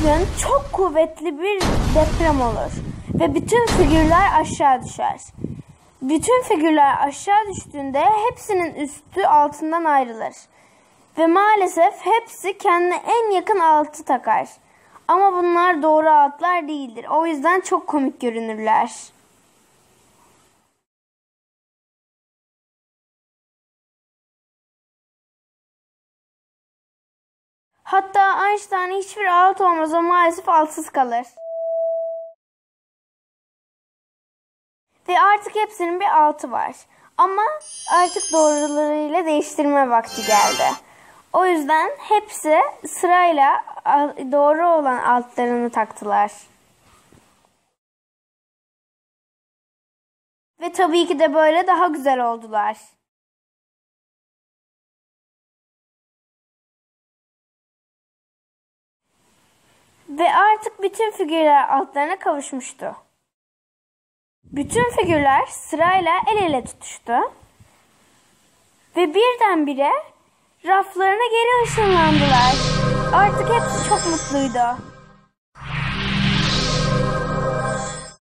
gün çok kuvvetli bir deprem olur ve bütün figürler aşağı düşer. Bütün figürler aşağı düştüğünde hepsinin üstü altından ayrılır. Ve maalesef hepsi kendine en yakın altı takar. Ama bunlar doğru altlar değildir. O yüzden çok komik görünürler. Hatta Einstein'ın hiçbir alt olmaz, o maalesef altsız kalır. Ve artık hepsinin bir altı var. Ama artık doğrularıyla değiştirme vakti geldi. O yüzden hepsi sırayla doğru olan altlarını taktılar. Ve tabii ki de böyle daha güzel oldular. Ve artık bütün figürler altlarına kavuşmuştu. Bütün figürler sırayla el ele tutuştu. Ve birdenbire raflarına geri ışınlandılar. Artık hepsi çok mutluydu.